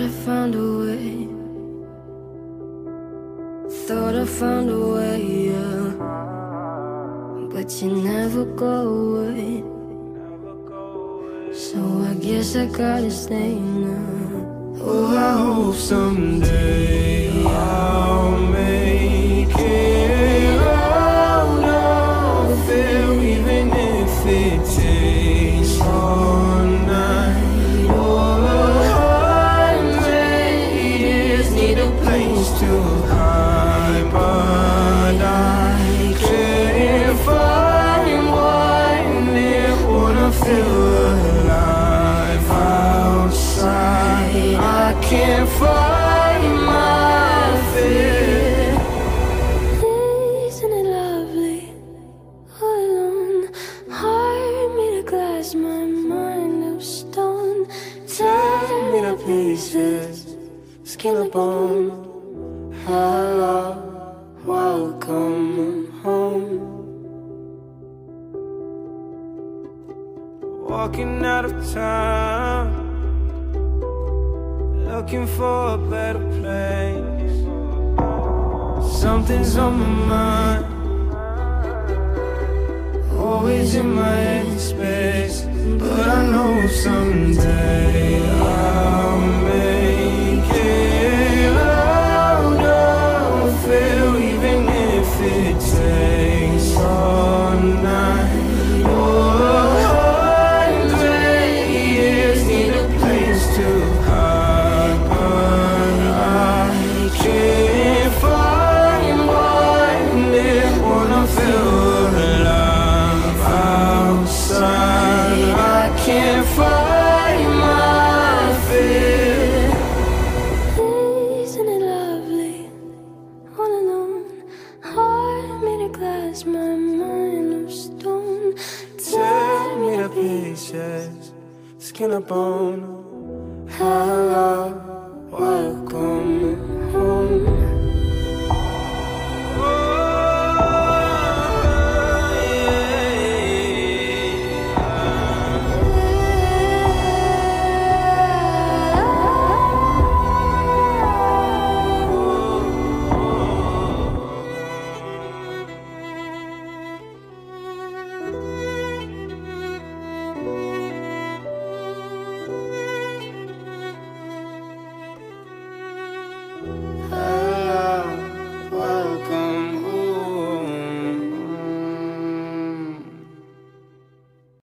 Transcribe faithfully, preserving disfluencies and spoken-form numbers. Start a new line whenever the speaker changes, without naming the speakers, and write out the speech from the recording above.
I found a way. Thought I found a way, yeah. But you never go away. So I guess I gotta stay now. Oh, I hope someday I'll make it out of there, even if it takes all night or a hundred years. Need a place to hide, but I can't find one there. Wanna feel alive outside. I can't find my fear. Isn't it lovely? All alone, heart made of glass, my mind of stone. Tear me to pieces, skin and bone. Hello, welcome home. Walking out of town, looking for a better place. Something's on my mind, always in my head space. But I know someday I'll make it out of it, even if it takes all night or a hundred years. Need a place to hide, but I can't find one there. Wanna feel alive outside. I can't find my fear. Isn't it lovely? All alone, heart made of glass, my mind of stone. Tear me to pieces, skin and bone. Hello, welcome home.
you.